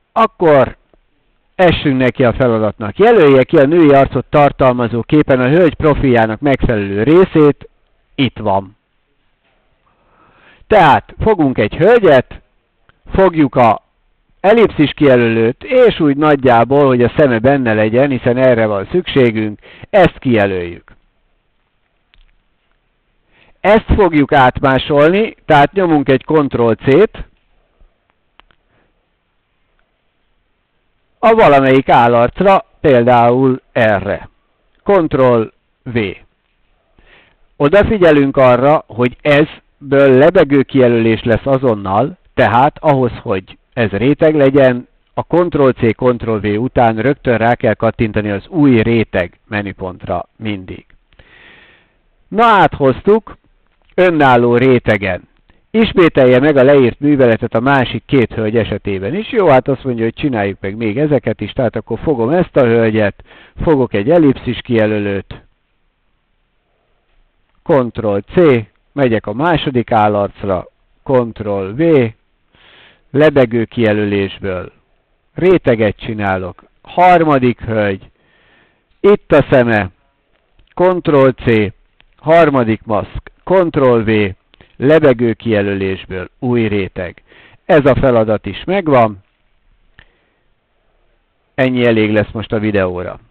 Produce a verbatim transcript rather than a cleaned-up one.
Akkor essünk neki a feladatnak. Jelölje ki a női arcot tartalmazó képen a hölgy profiljának megfelelő részét. Itt van. Tehát fogunk egy hölgyet, fogjuk a ellipszis kijelölőt, és úgy nagyjából, hogy a szeme benne legyen, hiszen erre van szükségünk, ezt kijelöljük. Ezt fogjuk átmásolni, tehát nyomunk egy kontroll C-t, a valamelyik állarcra, például erre. kontroll V. Odafigyelünk arra, hogy ezből lebegő kijelölés lesz azonnal, tehát ahhoz, hogy ez réteg legyen, a kontroll C, kontroll V után rögtön rá kell kattintani az új réteg menüpontra mindig. Na, áthoztuk, önálló rétegen. Ismételje meg a leírt műveletet a másik két hölgy esetében is. Jó, hát azt mondja, hogy csináljuk meg még ezeket is, tehát akkor fogom ezt a hölgyet, fogok egy ellipszis kijelölőt, kontroll C, megyek a második állarcra, kontroll V, lebegő kijelölésből réteget csinálok, harmadik hölgy, itt a szeme, kontroll C, harmadik maszk, kontroll V, lebegő kijelölésből új réteg. Ez a feladat is megvan. Ennyi elég lesz most a videóra.